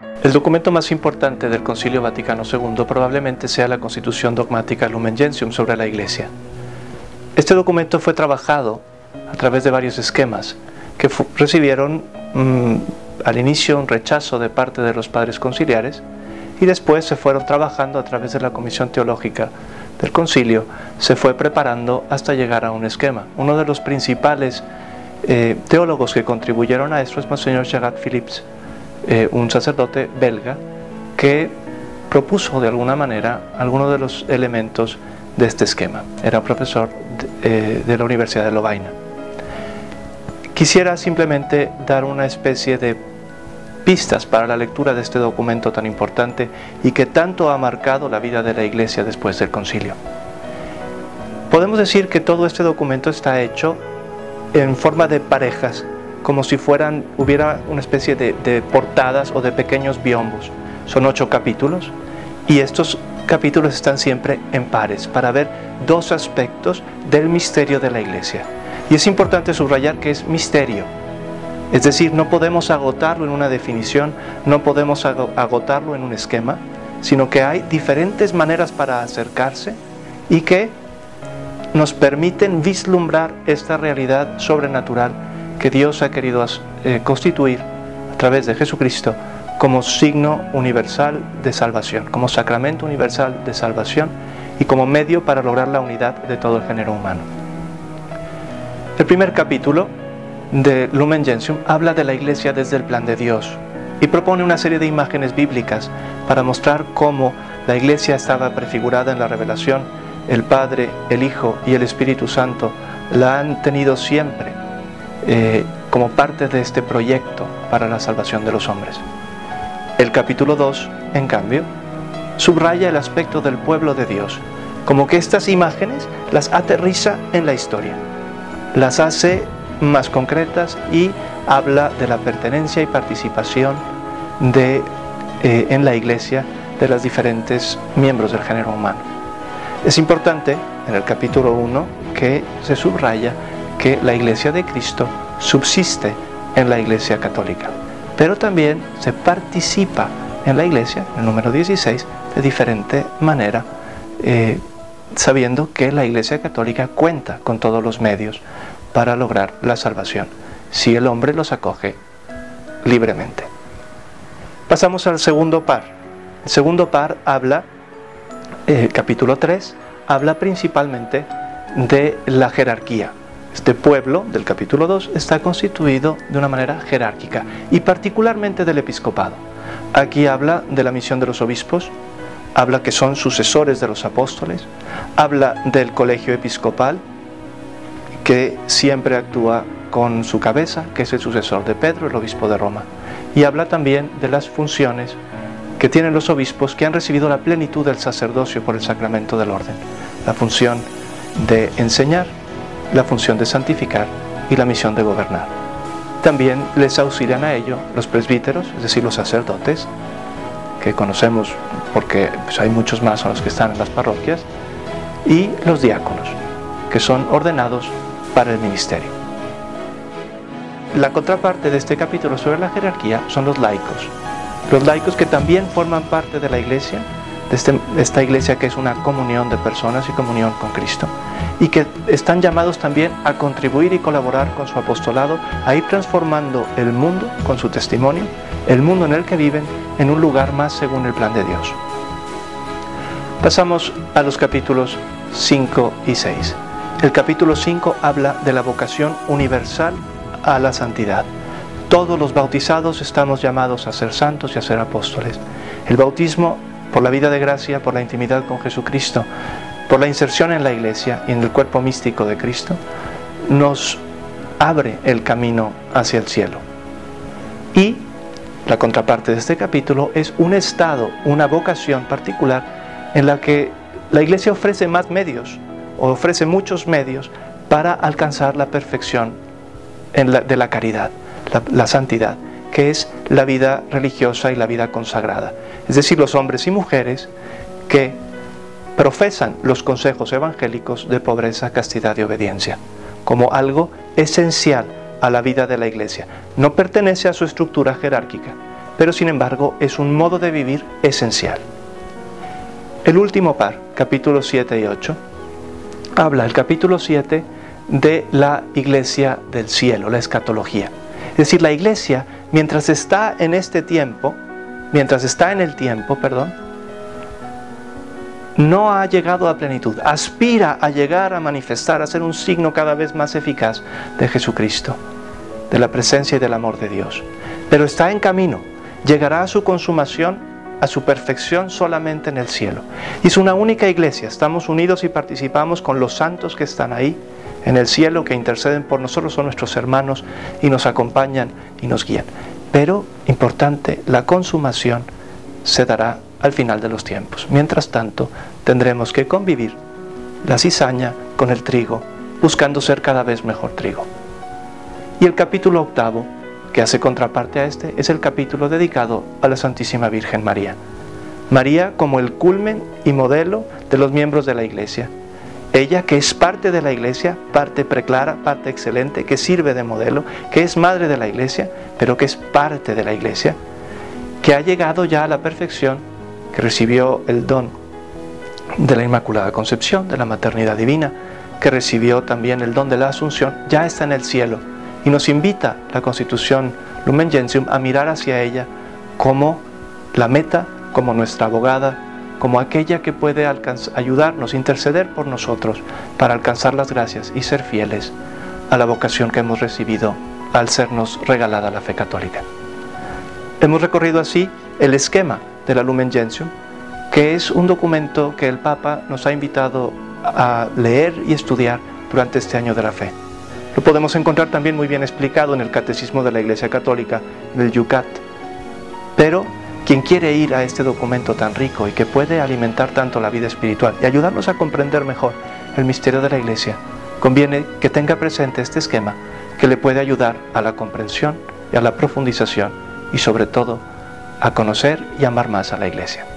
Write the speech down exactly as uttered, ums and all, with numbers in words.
El documento más importante del Concilio Vaticano segundo probablemente sea la Constitución Dogmática Lumen Gentium sobre la Iglesia. Este documento fue trabajado a través de varios esquemas que recibieron mmm, al inicio un rechazo de parte de los padres conciliares y después se fueron trabajando a través de la Comisión Teológica del Concilio, se fue preparando hasta llegar a un esquema. Uno de los principales eh, teólogos que contribuyeron a esto es Monseñor Gerard Philips, eh, un sacerdote belga que propuso de alguna manera algunos de los elementos de este esquema. Era profesor de, eh, de la Universidad de Lovaina. Quisiera simplemente dar una especie de pistas para la lectura de este documento tan importante y que tanto ha marcado la vida de la Iglesia después del concilio. Podemos decir que todo este documento está hecho en forma de parejas, como si fueran, hubiera una especie de, de portadas o de pequeños biombos. Son ocho capítulos y estos capítulos están siempre en pares para ver dos aspectos del misterio de la Iglesia. Y es importante subrayar que es misterio. Es decir, no podemos agotarlo en una definición, no podemos agotarlo en un esquema, sino que hay diferentes maneras para acercarse y que nos permiten vislumbrar esta realidad sobrenatural que Dios ha querido eh, constituir a través de Jesucristo como signo universal de salvación, como sacramento universal de salvación y como medio para lograr la unidad de todo el género humano. El primer capítulo de Lumen Gentium habla de la Iglesia desde el plan de Dios y propone una serie de imágenes bíblicas para mostrar cómo la Iglesia estaba prefigurada en la revelación. El Padre, el Hijo y el Espíritu Santo la han tenido siempre eh, como parte de este proyecto para la salvación de los hombres. El capítulo dos, en cambio, subraya el aspecto del pueblo de Dios, como que estas imágenes las aterriza en la historia, las hace más concretas y habla de la pertenencia y participación de, eh, en la Iglesia de los diferentes miembros del género humano. Es importante en el capítulo uno que se subraya que la Iglesia de Cristo subsiste en la Iglesia Católica, pero también se participa en la Iglesia, en el número dieciséis, de diferente manera, eh, sabiendo que la Iglesia Católica cuenta con todos los medios para lograr la salvación, si el hombre los acoge libremente. Pasamos al segundo par. El segundo par habla, eh, capítulo tres, habla principalmente de la jerarquía. Este pueblo del capítulo dos está constituido de una manera jerárquica y particularmente del episcopado. Aquí habla de la misión de los obispos, habla que son sucesores de los apóstoles, habla del colegio episcopal, que siempre actúa con su cabeza, que es el sucesor de Pedro, el obispo de Roma. Y habla también de las funciones que tienen los obispos que han recibido la plenitud del sacerdocio por el sacramento del orden. La función de enseñar, la función de santificar y la misión de gobernar. También les auxilian a ello los presbíteros, es decir, los sacerdotes, que conocemos porque pues, hay muchos más a los que están en las parroquias, y los diáconos, que son ordenados para el ministerio. La contraparte de este capítulo sobre la jerarquía son los laicos. Los laicos que también forman parte de la Iglesia, de este, esta Iglesia que es una comunión de personas y comunión con Cristo, y que están llamados también a contribuir y colaborar con su apostolado, a ir transformando el mundo con su testimonio, el mundo en el que viven, en un lugar más según el plan de Dios. Pasamos a los capítulos cinco y seis. El capítulo cinco habla de la vocación universal a la santidad. Todos los bautizados estamos llamados a ser santos y a ser apóstoles. El bautismo, por la vida de gracia, por la intimidad con Jesucristo, por la inserción en la Iglesia y en el cuerpo místico de Cristo, nos abre el camino hacia el cielo. Y la contraparte de este capítulo es un estado, una vocación particular en la que la Iglesia ofrece más medios, o ofrece muchos medios para alcanzar la perfección en la, de la caridad, la, la santidad, que es la vida religiosa y la vida consagrada. Es decir, los hombres y mujeres que profesan los consejos evangélicos de pobreza, castidad y obediencia, como algo esencial a la vida de la Iglesia. No pertenece a su estructura jerárquica, pero sin embargo es un modo de vivir esencial. El último par, capítulos siete y ocho, habla el capítulo siete de la iglesia del cielo, la escatología. Es decir, la iglesia, mientras está en este tiempo, mientras está en el tiempo, perdón, no ha llegado a plenitud, aspira a llegar a manifestar, a ser un signo cada vez más eficaz de Jesucristo, de la presencia y del amor de Dios. Pero está en camino, llegará a su consumación, a su perfección solamente en el cielo. Y es una única iglesia, estamos unidos y participamos con los santos que están ahí, en el cielo, que interceden por nosotros, son nuestros hermanos y nos acompañan y nos guían. Pero, importante, la consumación se dará al final de los tiempos. Mientras tanto, tendremos que convivir la cizaña con el trigo, buscando ser cada vez mejor trigo. Y el capítulo octavo, que hace contraparte a este, es el capítulo dedicado a la Santísima Virgen María. María como el culmen y modelo de los miembros de la Iglesia. Ella que es parte de la Iglesia, parte preclara, parte excelente, que sirve de modelo, que es madre de la Iglesia, pero que es parte de la Iglesia, que ha llegado ya a la perfección, que recibió el don de la Inmaculada Concepción, de la maternidad divina, que recibió también el don de la Asunción, ya está en el cielo y nos invita la Constitución Lumen Gentium a mirar hacia ella como la meta, como nuestra abogada, como aquella que puede ayudarnos, interceder por nosotros para alcanzar las gracias y ser fieles a la vocación que hemos recibido al sernos regalada la fe católica. Hemos recorrido así el esquema de la Lumen Gentium, que es un documento que el Papa nos ha invitado a leer y estudiar durante este año de la fe. Lo podemos encontrar también muy bien explicado en el Catecismo de la Iglesia Católica, del Yucat. Pero quien quiere ir a este documento tan rico y que puede alimentar tanto la vida espiritual y ayudarnos a comprender mejor el misterio de la Iglesia, conviene que tenga presente este esquema que le puede ayudar a la comprensión y a la profundización y sobre todo a conocer y amar más a la Iglesia.